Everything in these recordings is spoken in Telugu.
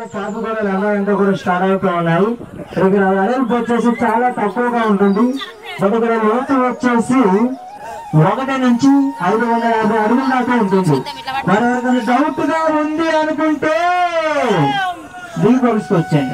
కాపు కూడా రంగాలంతా కూడా స్టార్ట్ అవుతూ ఉన్నాయి. ఇక్కడ వెడల్పు వచ్చేసి చాలా తక్కువగా ఉంటుంది. బట్ ఇక్కడ లోతు వచ్చేసి 1 నుంచి 550 అడుగుల దాకా ఉంటుంది. మరి ఎవరికైనా డౌట్ గా ఉంది అనుకుంటే దిగుబడికి వచ్చండి.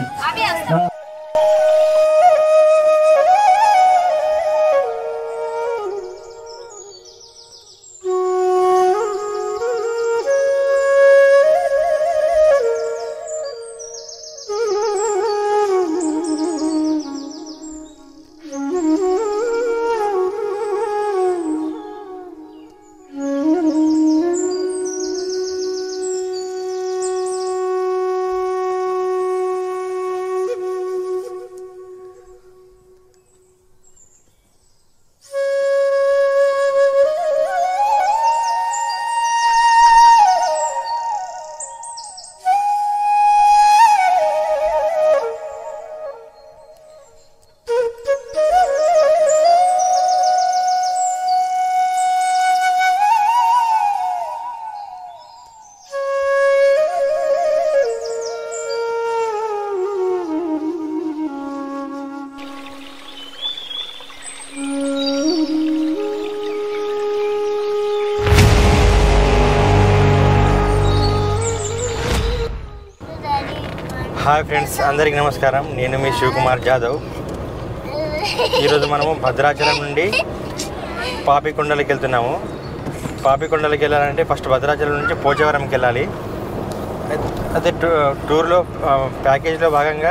హాయ్ ఫ్రెండ్స్, అందరికీ నమస్కారం. నేను మీ శివకుమార్ జాదవ్. ఈరోజు మనము భద్రాచలం నుండి పాపికొండలకి వెళ్తున్నాము. పాపికొండలకి వెళ్ళాలంటే ఫస్ట్ భద్రాచలం నుంచి పోచవరంకి వెళ్ళాలి. అదే టూర్లో ప్యాకేజ్లో భాగంగా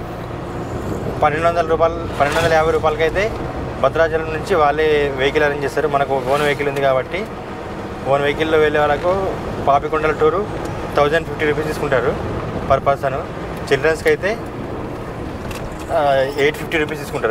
1250 రూపాయలకి అయితే భద్రాచలం నుంచి వాళ్ళే వెహికల్ అరేంజ్ చేస్తారు. మనకు ఓన్ వెహికల్ ఉంది కాబట్టి ఓన్ వెహికల్లో వెళ్ళే వాళ్ళకు పాపికొండల టూరు 1050 రూపీస్ తీసుకుంటారు పర్ పర్సన్. చిల్డ్రన్స్కి అయితే 850 రూపీస్ తీసుకుంటారు.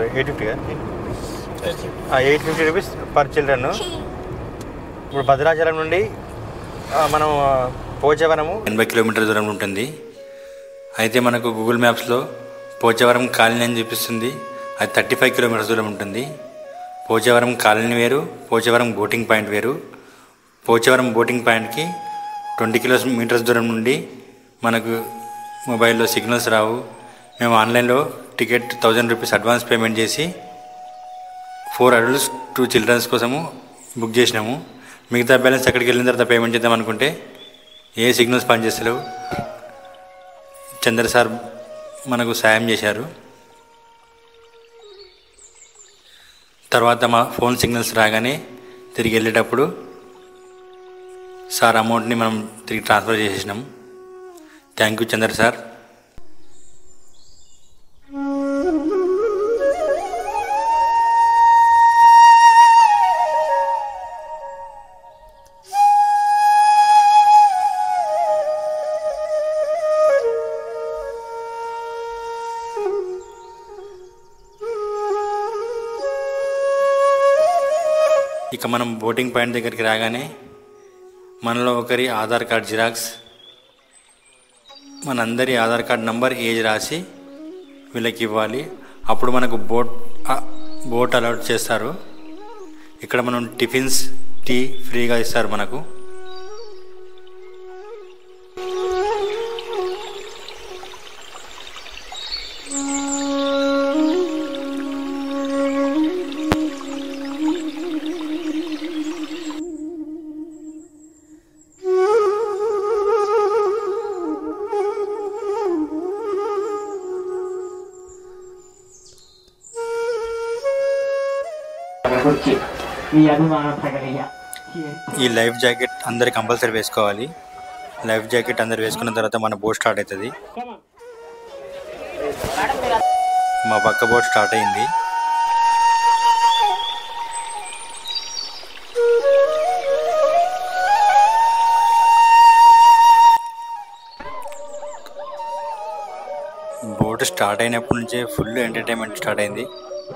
850 రూపీస్ పర్ చిల్డ్రన్. ఇప్పుడు భద్రాచలం నుండి మనం పోచవరము 80 కిలోమీటర్ల దూరం ఉంటుంది. అయితే మనకు గూగుల్ మ్యాప్స్లో పోచవరం కాలనీ అని చూపిస్తుంది. అది 35 కిలోమీటర్స్ దూరం ఉంటుంది. పోచవరం కాలనీ వేరు, పోచవరం బోటింగ్ పాయింట్ వేరు. పోచవరం బోటింగ్ పాయింట్కి 20 కిలోమీటర్స్ దూరం నుండి మనకు మొబైల్లో సిగ్నల్స్ రావు. మేము ఆన్లైన్లో టికెట్ 1000 రూపీస్ అడ్వాన్స్ పేమెంట్ చేసి 4 అడల్ట్స్ 2 చిల్డ్రన్స్ కోసము బుక్ చేసినాము. మిగతా బ్యాలెన్స్ అక్కడికి వెళ్ళిన తర్వాత పేమెంట్ చేద్దాం అనుకుంటే ఏ సిగ్నల్స్ పనిచేస్తలేవు. చంద్ర సార్ మనకు సాయం చేశారు. తర్వాత మా ఫోన్ సిగ్నల్స్ రాగానే తిరిగి వెళ్ళేటప్పుడు సార్ అమౌంట్ని మనం తిరిగి ట్రాన్స్ఫర్ చేసేసినాం. Thank you Chandra sir. ఇక మనం బోటింగ్ పాయింట్ దగ్గరికి రాగానే మనలో ఒకరి ఆధార్ కార్డ్ జిరాక్స్, మనందరి ఆధార్ కార్డ్ నంబర్, ఏజ్ రాసి వీళ్ళకి ఇవ్వాలి. అప్పుడు మనకు బోట్ అలౌట్ చేస్తారు. ఇక్కడ మనం టిఫిన్స్, టీ ఫ్రీగా ఇస్తారు మనకు. ఈ లైఫ్ జాకెట్ అందరు కంపల్సరీ వేసుకోవాలి. లైఫ్ జాకెట్ అందరు వేసుకున్న తర్వాత మన బోట్ స్టార్ట్ అవుతుంది. మా పక్క బోట్ స్టార్ట్ అయింది. బోట్ స్టార్ట్ అయినప్పటి నుంచే ఫుల్ ఎంటర్టైన్మెంట్ స్టార్ట్ అయింది.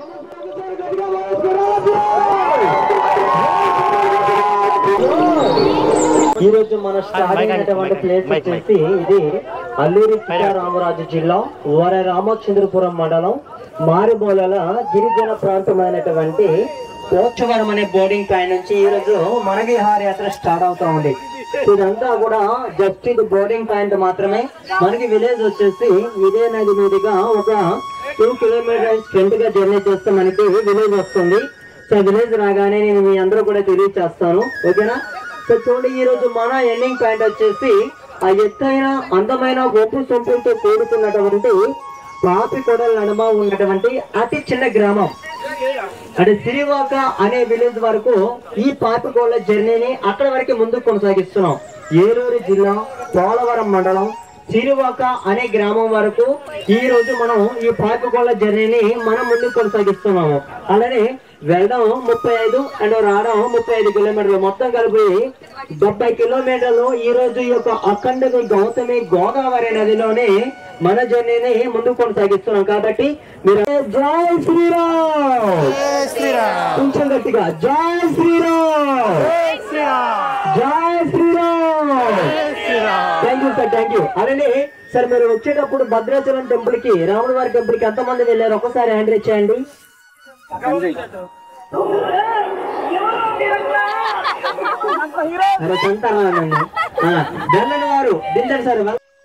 ఈ రోజు మన స్టార్ట్ అయినటువంటి ప్లేస్ వచ్చేసి ఇది అల్లూరి సీతారామరాజు జిల్లా వర రామచంద్రపురం మండలం మారిబోలల గిరిజన ప్రాంతమైనటువంటి పోచవరం అనే బోర్డింగ్ పాయింట్ నుంచి ఈ రోజు మన విహార యాత్ర స్టార్ట్ అవుతా ఉంది. ఇదంతా కూడా జస్ట్ ఇది బోర్డింగ్ పాయింట్ మాత్రమే. మనకి విలేజ్ వచ్చేసి ఇదే నది మీదుగా ఒక 2 కిలోమీటర్స్ ఫ్రంట్ గా జర్నీ చేస్తే మనకి విలేజ్ వస్తుంది. సో విలేజ్ రాగానే నేను మీ అందరూ కూడా తెలియచేస్తాను, ఓకేనా? సో చూడండి, ఈ రోజు మన ఎండింగ్ పాయింట్ వచ్చేసి ఆ ఎత్తైన అందమైన ఒప్పు సొంపులతో కూడుకున్నటువంటి పాపికొడల నడుమ ఉన్నటువంటి అతి చిన్న గ్రామం అంటే సిరివాక అనే విలేజ్ వరకు ఈ పాపికొడల జర్నీని అక్కడ వరకు ముందుకు కొనసాగిస్తున్నాం. ఏలూరు జిల్లా పోలవరం మండలం సిరివాక అనే గ్రామం వరకు ఈ రోజు మనం ఈ పాపికొడల జర్నీని మనం ముందుకు కొనసాగిస్తున్నాము. అలానే వెళ్ళడం 35 అండ్ రావడం 35 కిలోమీటర్లు, మొత్తం కలిపి 70 కిలోమీటర్లు ఈ రోజు ఈ యొక్క అఖండని గౌతమి గోదావరి నదిలోనే మన జర్నీని ముందుకు కొనసాగిస్తున్నాం. కాబట్టి మీరు జై శ్రీరామ్, కొంచెం గట్టిగా జై శ్రీరామ్, జై Shriram. Thank you sir, thank you. అలానే సార్ మీరు వచ్చేటప్పుడు భద్రాచలం టెంపుల్ కి, రాముల వారి టెంపుల్ కి ఎంతమంది వెళ్ళారు ఒకసారి హ్యాండ్ రైజ్ చేయండి. అరే చెంతారా వెళ్ళని వారు దించండి సార్.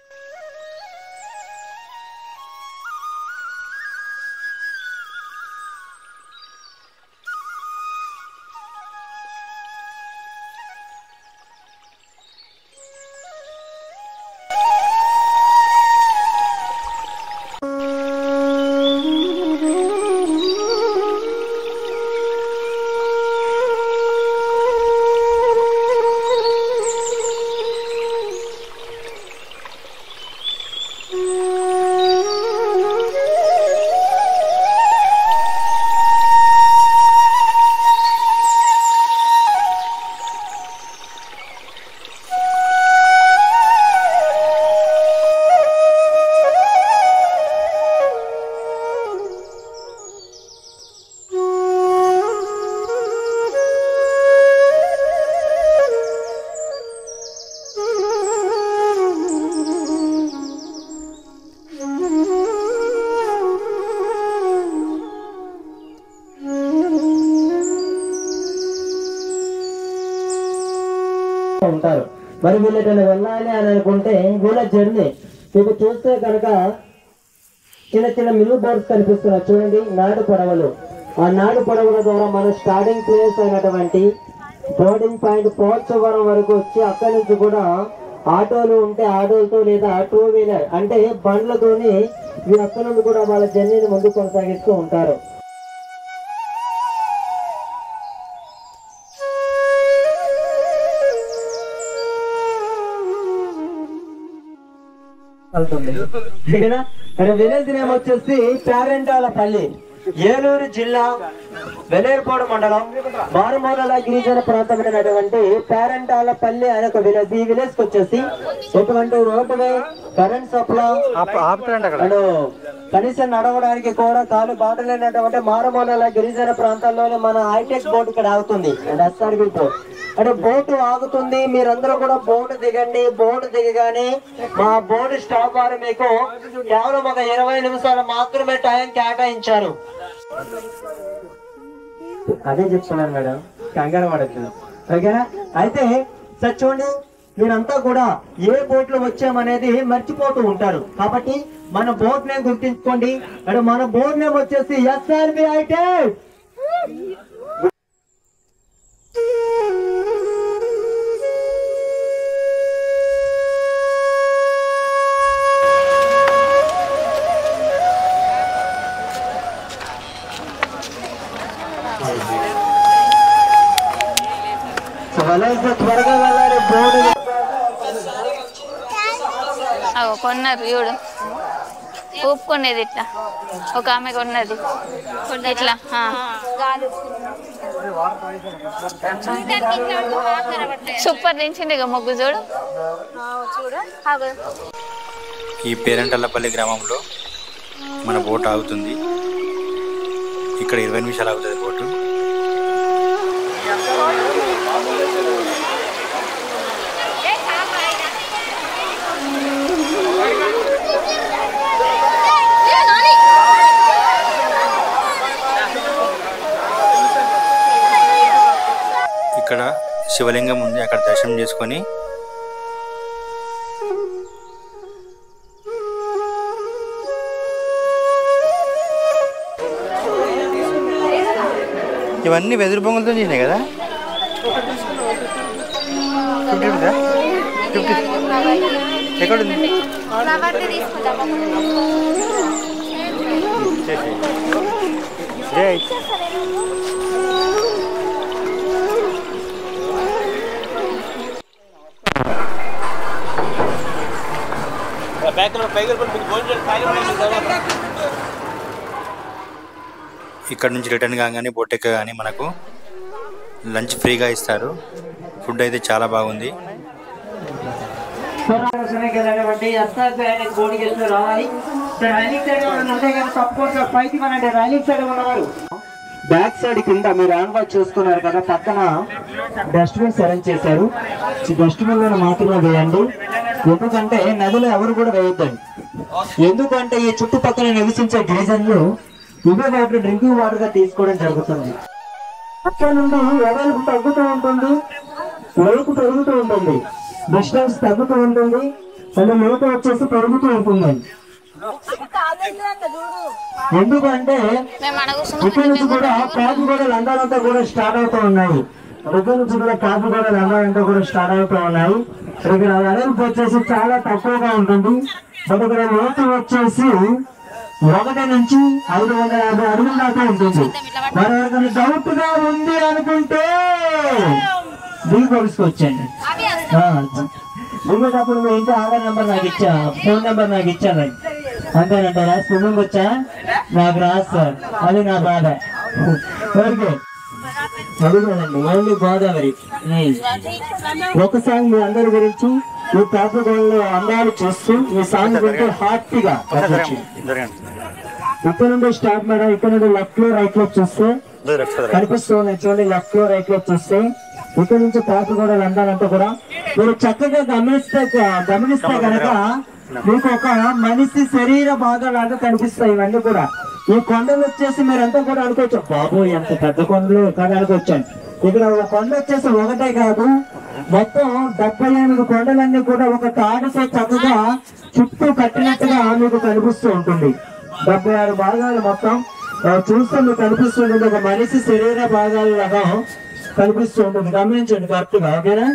ఉంటారు. మరి వీళ్ళని వెళ్ళాలి అని అనుకుంటే వీళ్ళ జర్నీ ఇప్పుడు చూస్తే కనుక చిన్న చిన్న మిల్లు బోర్డ్స్ కనిపిస్తున్నాయి చూడండి, నాడు పడవలు. ఆ నాడు పడవల ద్వారా మన స్టార్టింగ్ ప్లేస్ అయినటువంటి బోర్డింగ్ పాయింట్ పోచవరం వరకు వచ్చి అక్కడి నుంచి కూడా ఆటోలు ఉంటే ఆటోలతో లేదా 2 వీలర్ అంటే బండ్లతోని వీరు అక్కడి నుండి కూడా వాళ్ళ జర్నీని ముందుకు కొనసాగిస్తూ ఉంటారు. విలేజ్ నేమ్ వచ్చేసి పేరెంటాలపల్లి, ఏలూరు జిల్లా వెలేరుపాడు మండలం మారుమూల గిరిజన ప్రాంతమైనటువంటి పేరెంటాలపల్లి అనే ఒక విలేజ్. ఈ విలేజ్ కి వచ్చేసి ఎటువంటి రోడ్డు, కరెంట్ సప్లై అండ్ కనీసం నడవడానికి కూడా కాలు బాటలేనటువంటి మారుమూల గిరిజన ప్రాంతాల్లోనే మన హైటెక్ బోర్డు ఇక్కడ ఆగుతుంది అండ్ ఎస్ఆర్బి బోర్డు. అంటే బోటు ఆగుతుంది, మీరందరూ కూడా బోటు దిగండి. బోటు దిగగానే మా బోటు స్టాప్ వారు మీకు కేవలం ఒక 20 నిమిషాలు మాత్రమే టైం కేటాయించారు. అదే చెప్తున్నాను మేడం, కంగారు పడద్దు, ఓకేనా? అయితే సార్ చూడండి, మీరంతా కూడా ఏ బోట్ లో వచ్చామనేది మర్చిపోతూ ఉంటారు. కాబట్టి మన బోట్ నేమ్ గుర్తించుకోండి. అంటే మన బోట్ నేమ్ వచ్చేసి ఎస్ఆర్బి హైటెక్. త్వరగా వెళ్ళాలి బోర్డు. కొన్నారు చూడు, ఊపుకునేది ఇట్లా ఒక ఆమె కొన్నది ఇట్లా. సూపర్ దించింది ఇక మొగ్గు చూడు. ఈ పేరంటల్లపల్లి గ్రామంలో మన బోట్ ఆగుతుంది. ఇక్కడ 20 నిమిషాలు ఆగుతుంది బోటు. ఇక్కడ శివలింగం ఉంది, అక్కడ దర్శనం చేసుకొని ఇవన్నీ వెదురు బొంగులతో చేసినాయి కదా. 50 రూపీసా? 50 ఎక్కడుంది? ఇక్కడ నుంచి రిటర్న్ కాగానే బోట్ ఎక్కగానే మనకు లంచ్ ఫ్రీగా ఇస్తారు. ఫుడ్ అయితే చాలా బాగుంది. బ్యాక్ సైడ్ కింద మీరు హ్యాండ్ చూసుకున్నారు కదా, పక్కన డస్ట్బిన్స్ అరేంజ్ చేశారు. ఈ డస్ట్బిన్ లో మాత్రమే వేయండి, ఎందుకంటే నదిలో ఎవరు కూడా వేయొద్దండి. ఎందుకంటే ఈ చుట్టుపక్కల నివసించే గిరిజనులు ఇవే వాటర్ డ్రింకింగ్ వాటర్ గా తీసుకోవడం జరుగుతుంది. అక్కడ నుండి ఎవరికి తగ్గుతూ ఉంటుంది, లోతు పెరుగుతూ ఉంటుంది, డిస్టెన్స్ తగ్గుతూ ఉంటుంది, అండ్ లోతు వచ్చేసి పెరుగుతూ ఉంటుంది. ఎందుకంటే ఇక్కడ నుంచి కూడా కాపుగూడ లంగాలంతా కూడా స్టార్ట్ అవుతూ ఉన్నాయి. దగ్గర నుంచి కూడా కాపుగూడ లంగాలంతా కూడా స్టార్ట్ అవుతూ ఉన్నాయి. ఇక్కడ వెడల్పు వచ్చేసి చాలా తక్కువగా ఉంటుంది. బట్ ఇక్కడ లోతు వచ్చేసి 1 నుంచి 550 అడుగుల దాకా ఉంటుంది. మరి ఎవరికైనా డౌట్ గా ఉంది అనుకుంటే దిగుకొచ్చుకోవచ్చండి. దిగేటప్పుడు మీ ఇంటి ఆధార్ నెంబర్ నాకు ఇచ్చా, ఫోన్ నెంబర్ నాకు ఇచ్చానండి. అంతేనంటారా? స్విమ్మింగ్ వచ్చా? నాకు రాదు సార్, అది నా బాధ. ఓకే, అడిగానండి. ఓన్లీ గోదావరి. ఒక సాంగ్ మీ అందరి గురించి ఈ కాపుగోడలో అందాలు చూస్తూ ఈ సాంగ్ వింటూ హ్యాపీగా ఇక్కడ నుండి స్టార్ట్ మేడం. ఇక్కడ నుండి లెఫ్ట్ లో రైట్ లో చూస్తే కనిపిస్తూ ఉన్నాయి చూడండి. లెఫ్ట్ లో రైట్ లో చూస్తే ఇక్కడ నుంచి కాపుగోడలు అందాలంతా కూడా మీరు చక్కగా గమనిస్తే కనుక మీకు ఒక మనిషి శరీర భాగాలాగా కనిపిస్తాయి. ఇవన్నీ కూడా ఈ కొండలు వచ్చేసి మీరంతా కూడా అనుకోవచ్చు, బాబు ఎంత పెద్ద కొండలు కానీ అనుకోవచ్చండి. ఇక్కడ ఒక కొండ వచ్చేసి ఒకటే కాదు, మొత్తం 78 కొండలన్నీ కూడా ఒక తాడుతో చక్కగా చుట్టూ కట్టినట్టుగా మీకు కనిపిస్తూ ఉంటుంది. 76 భాగాలు మొత్తం చూస్తే మీకు కనిపిస్తుంది. ఒక మనిషి శరీర భాగాలలాగా కనిపిస్తూ ఉంటుంది. గమనించండి కరెక్ట్ గా. ఓకేనా?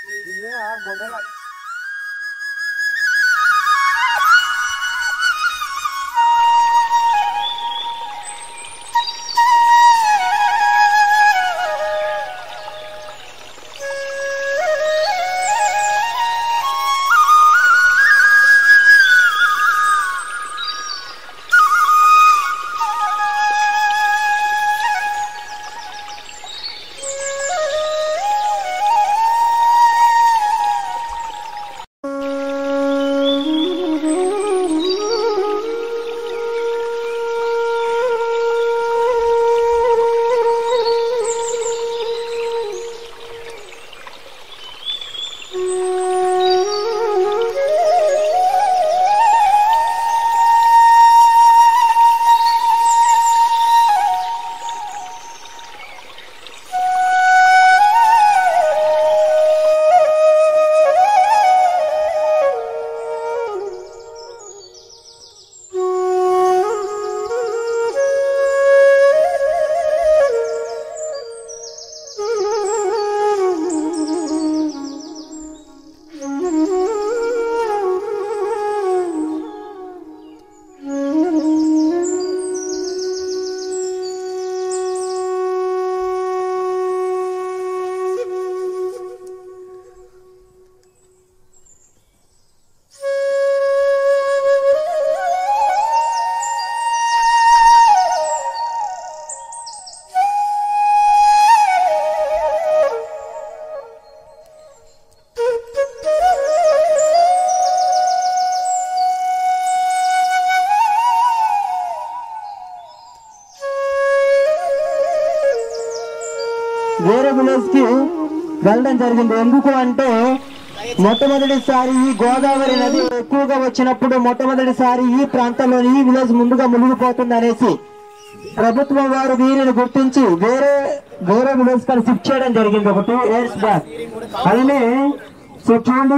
వేరే విలేజ్ కి వెళ్ళడం జరిగింది. ఎందుకు అంటే మొట్టమొదటిసారి ఈ గోదావరి నది ఎక్కువగా వచ్చినప్పుడు మొట్టమొదటిసారి ఈ ప్రాంతంలో ఈ విలేజ్ ముందుగా మునిగిపోతుంది అనేసి ప్రభుత్వం వారు వీరిని గుర్తించి వేరే విలేజ్ కి షిఫ్ట్ చేయడం జరిగింది ఒక 2 years బ్యాక్. అలానే సో చూడండి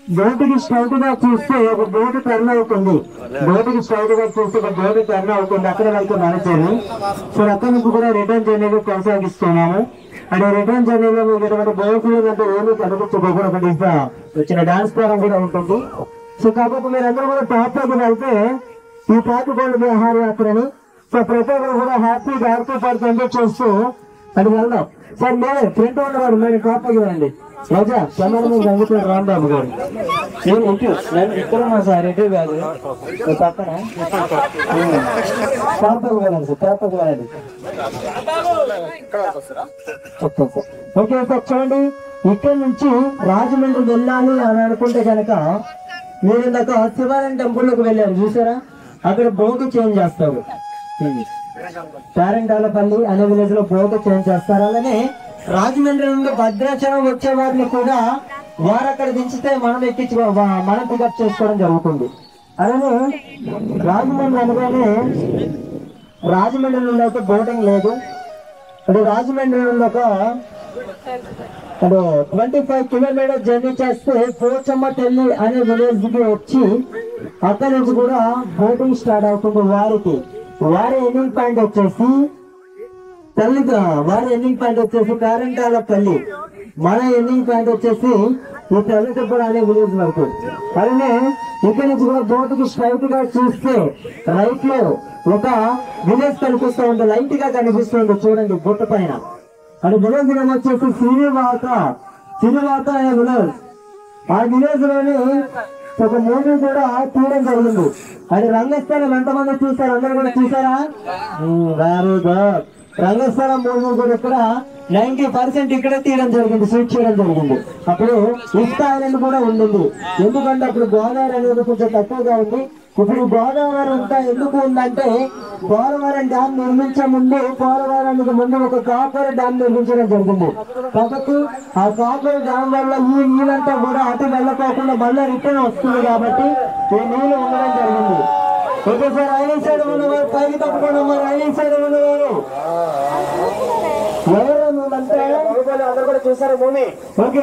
బోటుకి స్ట్రైట్ గా చూస్తే ఒక బోటు టర్న్ అవుతుంది. బోటుకి స్ట్రైట్ గా చూస్తే ఒక బోటు టర్న్ అవుతుంది. అక్కడ వరకు నడిచారు. సో అక్కడ నుంచి కూడా రిటర్న్ జర్నీగా కొనసాగిస్తున్నాము. అంటే రిటర్న్ జర్నీలో మీకు ఎటువంటి బోట్లు అంటే ఏమీ కనిపించకుండా ఒక వచ్చిన డాన్స్ ప్రోగ్రామ్ కూడా ఉంటుంది. సో కాబట్టి మీరందరూ కూడా టాప్ లోకి వెళ్తే ఈ పాతికోళ్ళ విహారయాత్రని సో ప్రతి ఒక్కరు కూడా హ్యాపీగా ఆడుతూ ఎంజాయ్ చేస్తూ అది వెళ్దాం. సార్ మీరే ఫ్రంట్ ఉన్నవాడు మీరు టాప్ లోకి వెళ్ళండి. రాజా కెమెరా మీద రంగుతాడు రాంబాబు గారు. నేను ఇంటి ఇక్కడ ఉన్నా సార్ ఎటు కాదు పక్కన టాప్కి వెళ్ళండి సార్. టాప్కి వెళ్ళండి. ఓకే సార్ చూడండి, ఇక్కడ నుంచి రాజమండ్రి వెళ్ళాలి అని అనుకుంటే కనుక మీరు ఇందాక శివాలయం టెంపుల్ లోకి వెళ్ళారు చూసారా, అక్కడ బోటు చేంజ్ చేస్తారు. పేరంటాలపల్లి అనే విలేజ్ లో బోటు చేంజ్ చేస్తారు. అలానే రాజమండ్రి నుండి భద్రాచలం వచ్చే వారిని కూడా వారు అక్కడ దించితే మనం ఎక్కించు మనం పికప్ చేసుకోవడం జరుగుతుంది. అలానే రాజమండ్రి అనగానే రాజమండ్రి నుండి అయితే బోటింగ్ లేదు. అంటే రాజమండ్రి నుండి ఒక 25 కిలోమీటర్ జర్నీ చేస్తే పోచమ్మ తల్లి అనే విలేజ్ కి వచ్చి అక్కడి నుంచి కూడా బోటింగ్ స్టార్ట్ అవుతుంది. వారి ఎండింగ్ పాయింట్ వచ్చేసి పేరంటాలపల్లి. మన ఎండింగ్ పాయింట్ వచ్చేసి ఈ తల్లిదెబ్బ అనే విలేజ్ వరకు. అలానే ఇక్కడ నుంచి కూడా బోటుకి స్ట్రైట్ గా చూస్తే రైట్ లో ఒక విలేజ్ కనిపిస్తూ ఉంది, లైట్ గా కనిపిస్తుంది చూడండి బుట్ట పైన. అది విలేజ్ నేమ్ వచ్చేసి సిరివాత అనే విలేజ్. ఆ విలేజ్ లోని ఒక మూవీ కూడా తీయడం జరిగింది. అది రంగస్థలం ఎంతమంది చూసారు? అందరూ కూడా చూసారా? Very good. రంగస్థలం మూవీ కూడా ఇక్కడ 90% ఇక్కడే తీయడం జరిగింది, షూట్ చేయడం జరిగింది. అప్పుడు ఇస్తా ఐలాండ్ కూడా ఉండింది. ఎందుకంటే అప్పుడు గోదావరి అనేది కొంచెం తక్కువగా ఉంది. ఇప్పుడు గోదావరి అంతా ఎందుకు ఉందంటే పోలవరం డ్యామ్ నిర్మించే ముందు పోలవరానికి ముందు ఒక కాపర్ డ్యామ్ నిర్మించడం జరిగింది. కాబట్టి ఆ కాపర్ డ్యామ్ వల్ల ఈ నీళ్ళంతా కూడా అటు వెళ్ళకోకుండా మళ్ళీ రిటర్న్ వస్తుంది. కాబట్టి ఈ నీళ్లు ఉండడం జరిగింది. ఒకేసారి ఐలాండ్ సైడ్ ఉన్నవారు పైకి తప్పకుండా ఐలాండ్ సైడ్ ఉన్నవారు ఎవరు అందరూ కూడా చూసారు మూవీ. ఓకే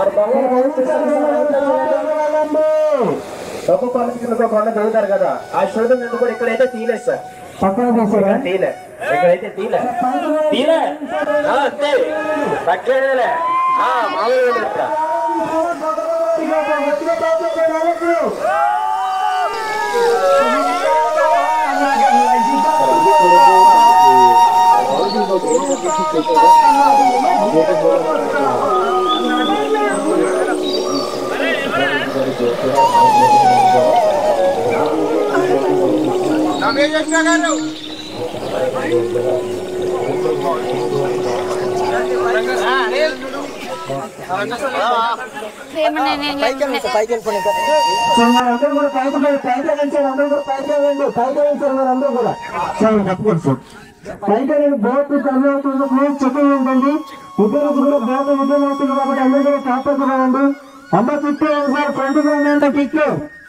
తప్పు పనులు కొండ చదువుతారు కదా, ఆ షూటింగ్ ఎందుకు కూడా ఇక్కడైతే తీయలేదు సార్. పక్కన తీయలే, ఇక్కడైతే తీయలే తగ్గేదేలే మామూలుగా. బోట్ కర్మవుతుంది, ప్లీజ్ చెకింగ్ ఉంటుంది. ఇద్దరు కూడా బోట్ ఉద్యోగం అవుతుంది కాబట్టి అందరూ కూడా కాపాడుతూ రావండి. అమ్మ చుట్టూ సార్ ఫ్రంట్ అంటే కిట్లు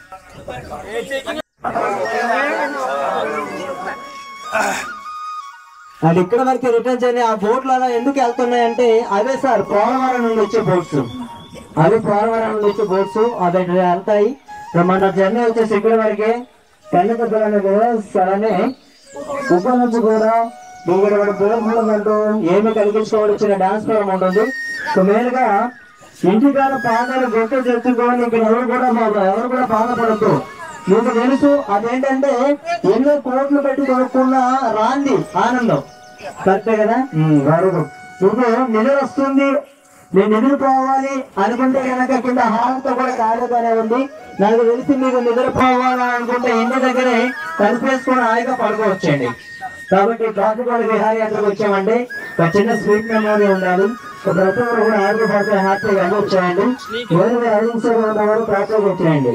అది ఇక్కడ వరకు రిటర్న్ చేయని ఆ బోట్లు అలా ఎందుకు వెళ్తున్నాయంటే అవే సార్ పోలవరం నుండి వచ్చే బోట్స్. అవి పోలవరం నుండి వచ్చే బోట్స్ అవి వెళ్తాయి. మన జర్నీ వచ్చేసి ఇక్కడ వరకే కన్నె కూడా అలానే ఉప నుంచి కూడా ఇక్కడ బోర్డు ఏమి కలిగించుకోవడం వచ్చిన డాన్స్ ప్రోగ్రామ్ ఉంటుంది. సో మెయిన్ గా ఇంటికాడ పాదాలు గొప్ప చెప్పుకోవాలి. ఇక్కడ ఎవరు కూడా బాధపడద్దు. మీకు తెలుసు అదేంటంటే ఎన్నో కోట్లు పెట్టి కొనుక్కున్న రాంది ఆనందం. కరెక్టే కదా? ఇప్పుడు నిద్ర వస్తుంది, నేను నిద్రపోవాలి అనుకుంటే కనుక కింద హాల్తో కూడా కాలేదనే ఉంది. నాకు తెలిసి మీకు నిద్రపోవాలి అనుకుంటే ఇంటి దగ్గరే కలిపేసుకొని హాయిగా పడుకోవచ్చండి. కాబట్టి కాకినాడ విహారయాత్రకు వచ్చామంటే ఒక చిన్న స్వీట్ మెమోరీ ఉండాలి. ప్రతి ఒక్కరు కూడా ఆడుకోబడితే హ్యాపీగా వచ్చేయండి. ఎవరు ఆడించారు ఉన్నవారు ప్రాక్టీస్ వచ్చేయండి.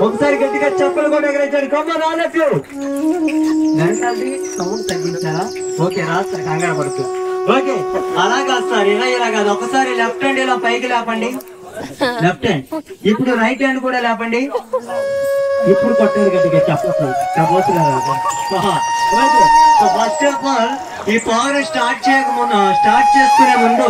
ఒకసారి గట్టిగా చెప్పులు కూడా ఎగరేంచండి. కొమ్మ రానట్లు గంటది సౌండ్ తగ్గించారా? ఓకే రాదు కంగారు పడుతూ. ఓకే అలా కాదు సార్, ఇలా కాదు. ఒకసారి లెఫ్ట్ హ్యాండ్ ఇలా పైకి లేపండి, లెఫ్ట్ హ్యాండ్. ఇప్పుడు రైట్ హ్యాండ్ కూడా లేపండి. ఇప్పుడు కొట్టండి గట్టిగా చెప్పచ్చు. ఫస్ట్ ఆఫ్ ఆల్ ఈ పవర్ స్టార్ట్ చేసుకునే ముందు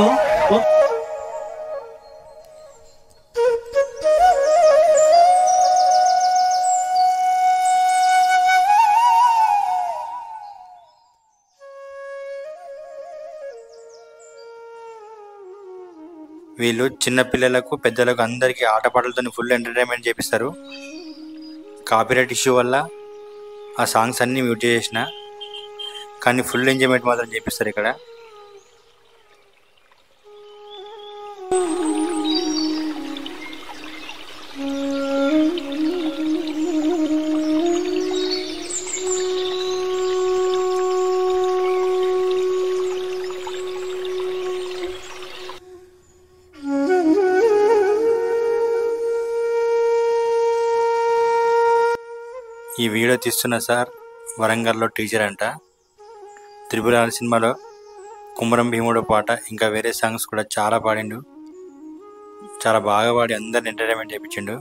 వీళ్ళు చిన్న పిల్లలకు పెద్దలకు అందరికీ ఆటపాటలతో ఫుల్ ఎంటర్టైన్మెంట్ చేపిస్తారు. కాపీరైట్ ఇష్యూ వల్ల ఆ సాంగ్స్ అన్నీ మ్యూట్ చేసిన, కానీ ఫుల్ ఎంజాయ్మెంట్ మాత్రం చేపిస్తారు ఇక్కడ. ఈ వీడియో తీస్తున్న సార్ వరంగల్లో టీచర్ అంట. త్రిపుర సినిమాలో కుమరం భీముడు పాట ఇంకా వేరే సాంగ్స్ కూడా చాలా పాడిండు. చాలా బాగా పాడి అందరిని ఎంటర్టైన్మెంట్ చేయించిండు.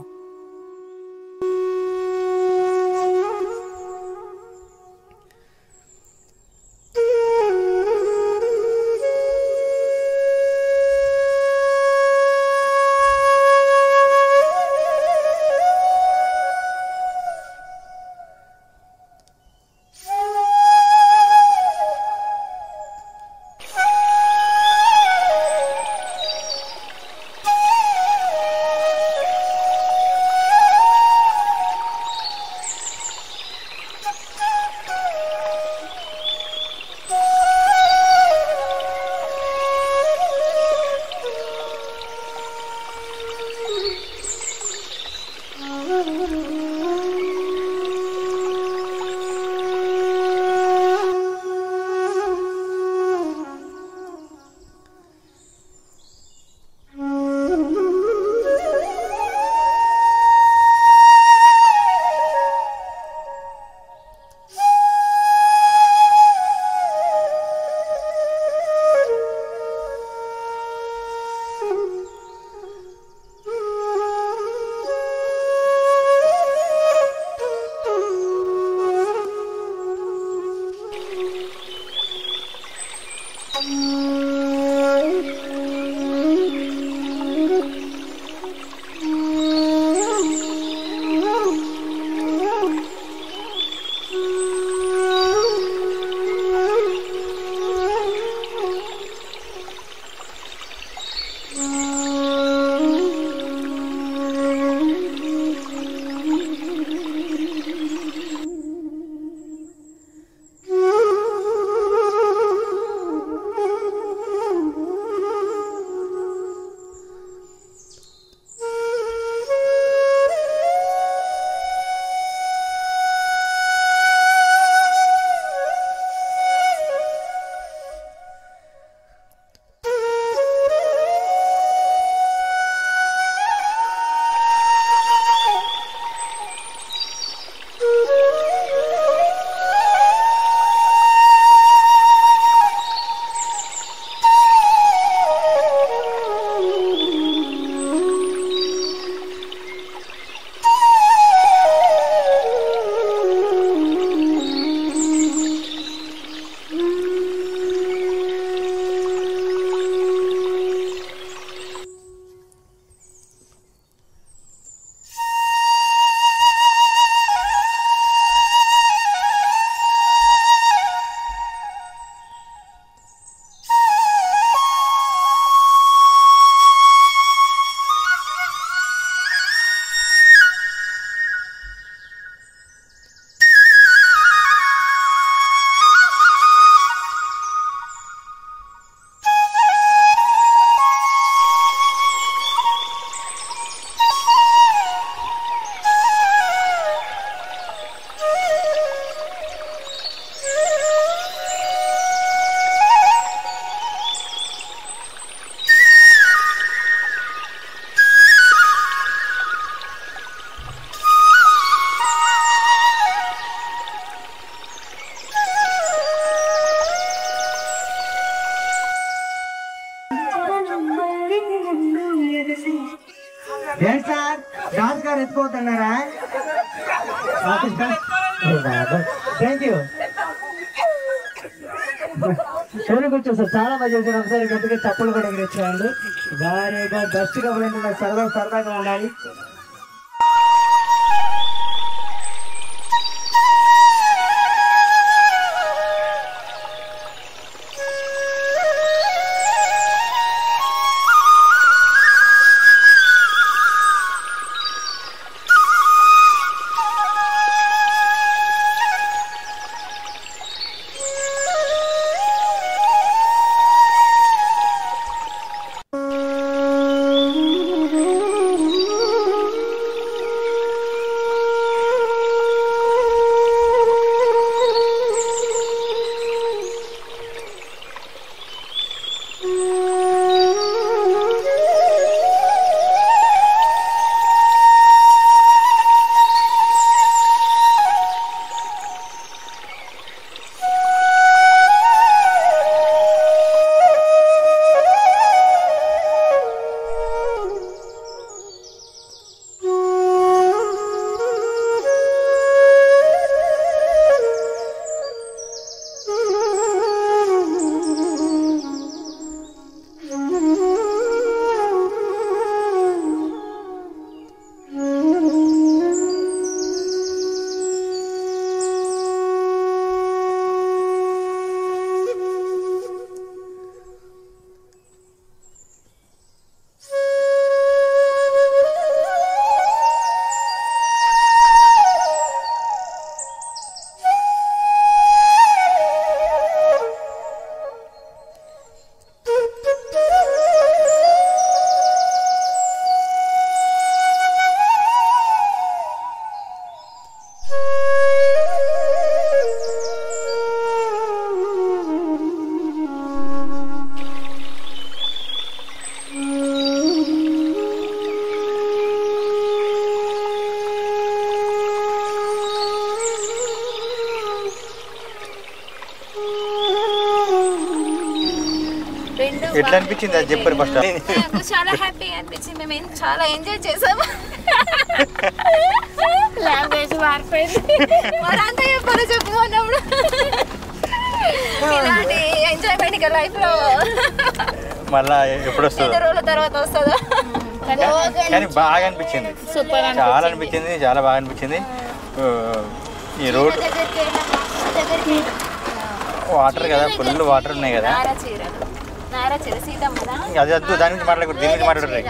Thank you. ఎవరు కూర్చోండి సార్, చాలా మంది చేశారు. ఒకసారి గట్టిగా చప్పులు కూడా ఎగిరించారు. గారిగా దస్ట్గా ఉండండి, నాకు సరదాగా ఉండాలి. ఎట్లా అనిపించింది అది చెప్పండి ఫస్ట్. నాకు చాలా హ్యాపీగా అనిపించింది, మేము చాలా ఎంజాయ్ చేసాము. లాంగ్వేజ్ మారిపోయింది మరంతా చెప్పాలి చెప్పుకున్నప్పుడు. ఇలాంటి ఎంజాయ్మెంట్ ఇక లైఫ్లో మళ్ళా ఎప్పుడు వస్తుందో, రోజుల తర్వాత వస్తుందో. కానీ బాగా అనిపించింది, సూపర్ చాలా అనిపించింది, చాలా బాగా అనిపించింది. ఈ రోడ్ వాటర్ కదా, ఫుల్ వాటర్ ఉన్నాయి కదా. అది వద్దు, దాని గురించి మాట్లాడకూడదు, దీని గురించి మాట్లాడుతున్నాయి.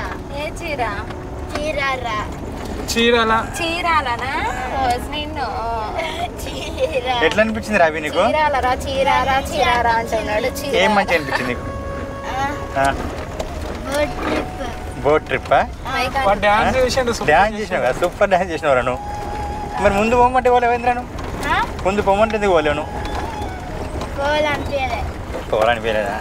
ఎట్లా అనిపించింది రావి నీకు? ఏం మంచిగా అనిపించింది నీకు? బోట్ ట్రిప్పా? డ్యాన్స్ చేసినావు కదా, సూపర్ డ్యాన్స్ చేసినావు రా నువ్వు. మరి ముందు పోమంటే పోలేవేంద్రాను, ముందు పోమంటే ఎందుకు పోలేను? పోవాలనిపించలేదా?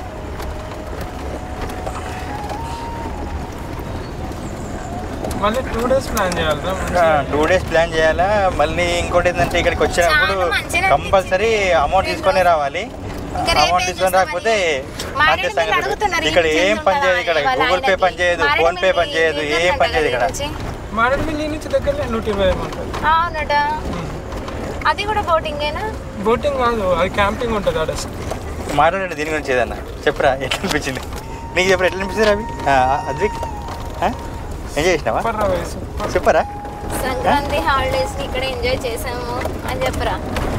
మళ్ళీ 2 days ప్లాన్ చేయాలి. 2 days ప్లాన్ చేయాలా. మళ్ళీ ఇంకోటి ఏంటంటే ఇక్కడికి వచ్చినప్పుడు కంపల్సరీ అమౌంట్ తీసుకొని రావాలి. అమౌంట్ తీసుకొని రాకపోతే అంతే సంగతి. ఇక్కడ ఏం పని చేయదు, ఇక్కడ గూగుల్ పే పని చేయదు, ఫోన్ పే పని చేయదు, ఏం పని చేయదు ఇక్కడ. మారేడుమిల్లి నుంచి దగ్గర 120 ఉంటుంది. అది కూడా బోటింగేనా? బోటింగ్ కాదు, అది క్యాంపింగ్ ఉంటుంది ఆడ. మాట్లాడండి దీని గురించి ఏదన్నా చెప్పురా, ఎట్లా అనిపించింది నీకు? చెప్పరా ఎట్లా అనిపిస్తుంది రవి? అద్విక్ ఎంజాయ్ చేసినావా? చెప్పరా. సంక్రాంతి హాలిడేస్ ఇక్కడ ఎంజాయ్ చేసాము అని చెప్పరా.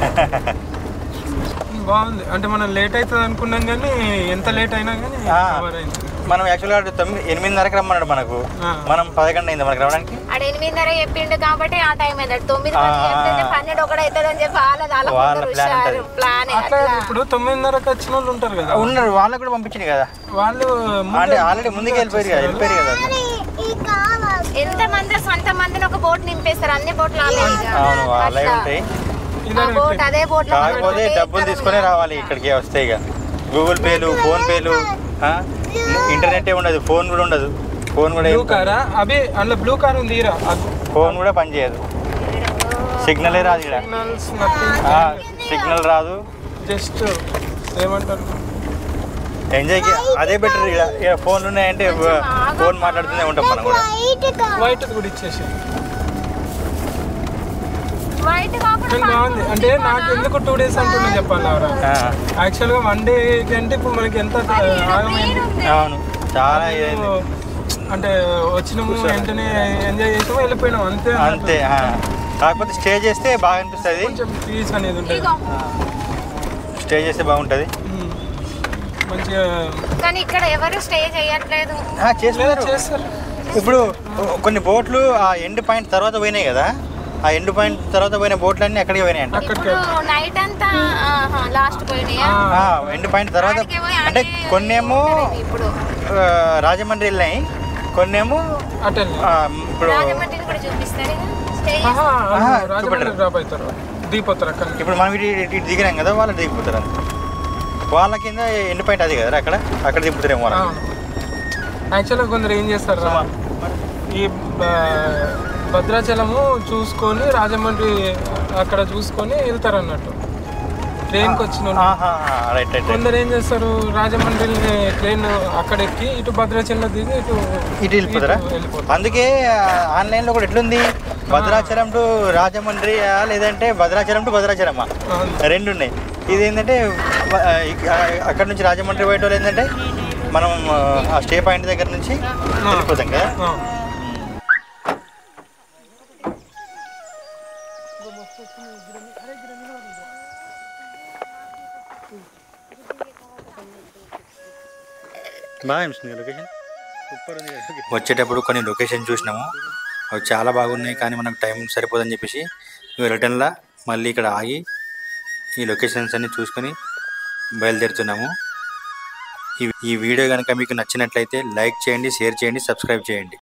బాగుంది. అంటే మనం లేట్ అవుతుంది అనుకున్నాం కానీ ఎంత లేట్ అయినా కానీ మనం యాక్చువల్గా 8:30కి రమ్మన్నాడు మనకు, మనం 11 అయింది మనకు రావడానికి. 8:30 చెప్పిండు కాబట్టి ఆ టైం అయింది. 9 12 అవుతుంది అని చెప్పి ప్లాన్. ఇప్పుడు 9:30కి వచ్చిన వాళ్ళు ఉంటారు కదా, ఉన్నారు, వాళ్ళకి కూడా పంపించింది కదా. వాళ్ళు అంటే ఆల్రెడీ ముందుకు వెళ్ళిపోయారు కదా. ఎంత మంది సొంత మందిని ఒక బోట్ నింపేస్తారు, అన్ని బోట్లు అవును వాళ్ళే ఉంటాయి. అదే బోట్ కాకపోతే డబ్బులు తీసుకునే రావాలి ఇక్కడికి వస్తే. ఇక గూగుల్ పేలు, ఫోన్ పేలు, ఇంటర్నెట్ ఉండదు, ఫోన్ కూడా ఉండదు. ఫోన్ కూడా అవి అందులో బ్లూ కార్ ఉంది, ఫోన్ కూడా పని చేయదు, సిగ్నలే రాదు ఇక్కడ, సిగ్నల్ రాదు. జస్ట్ ఏమంటారు ఎంజాయ్కి అదే బెటర్. ఇక్కడ ఫోన్లు ఉన్నాయంటే ఫోన్ మాట్లాడుతూనే ఉంటాం మనం కూడా. వైట్ కూడా ఇచ్చేసి నైట్ కాకుండా కానీ బాగుంది. అంటే నాకు ఎందుకు 2 days అంటున్నా చెప్పాలి అవరా. యాక్చువల్గా 1 day కంటే ఇప్పుడు మనకి ఎంత ఆగమైంది. అవును చాలా అంటే వచ్చినాము వెంటనే ఎంజాయ్ చేసాము వెళ్ళిపోయినాము అంతే అంతే. కాకపోతే స్టే చేస్తే బాగా అనిపిస్తుంది, కొంచెం పీస్ అనేది ఉంటుంది. స్టే చేస్తే బాగుంటుంది మంచిగా. కానీ ఇక్కడ ఎవరు స్టే చేయట్లేదు. చేస్తారు. ఇప్పుడు కొన్ని బోట్లు ఆ ఎండ్ పాయింట్ తర్వాత పోయినాయి కదా, ఆ ఎండ్ పాయింట్ తర్వాత పోయిన బోట్లు అన్నీ అక్కడికి పోయినాయి అంట. ఇప్పుడు నైట్ అంతా లాస్ట్ పోయినాయా? ఎండ్ పాయింట్ తర్వాత అంటే కొన్నేమో ఇప్పుడు రాజమండ్రి వెళ్ళినాయి, కొన్నేమో ఇప్పుడు రాజమండ్రిని కూడా చూపిస్తారు స్టే డ్రాప్ అవుతారు, దిగిపోతారు అక్కడ. ఇప్పుడు మనం ఇటు దిగినాం కదా, వాళ్ళు దిగిపోతారు అంత. వాళ్ళ కింద ఎండ్ పాయింట్ అది కదా, అక్కడ దిగుతారేమో. యాక్చువల్గా కొందరు ఏం చేస్తారు, ఈ భద్రాచలము చూసుకొని రాజమండ్రి అక్కడ చూసుకొని వెళ్తారు అన్నట్టు. ట్రైన్కి వచ్చిన కొందరు ఏం చేస్తారు, రాజమండ్రి ట్రైన్ అక్కడ ఎక్కి ఇటు భద్రాచలంలో దిగి ఇటు వెళ్ళిపోతారా. అందుకే ఆన్లైన్లో కూడా ఎట్లుంది, భద్రాచలం టు రాజమండ్రి లేదంటే భద్రాచలం టు భద్రాచలమా, 2 ఉన్నాయి. ఇది ఏంటంటే అక్కడ నుంచి రాజమండ్రి పోయేటోళ్ళు ఏంటంటే మనం ఆ స్టే పాయింట్ దగ్గర నుంచి వెళ్ళిపోతాం కదా. బాగా అనిపిస్తుంది లొకేషన్, సూపర్ ఉంది. వచ్చేటప్పుడు కొన్ని లొకేషన్ చూసినాము, అవి చాలా బాగున్నాయి, కానీ మనకు టైం సరిపోదని చెప్పేసి రిటర్న్లా మళ్ళీ ఇక్కడ ఆగి ఈ లొకేషన్స్ అన్ని చూసుకొని బయలుదేరుతున్నాము. ఈ వీడియో కనుక మీకు నచ్చినట్లయితే లైక్ చేయండి, షేర్ చేయండి, సబ్స్క్రైబ్ చేయండి.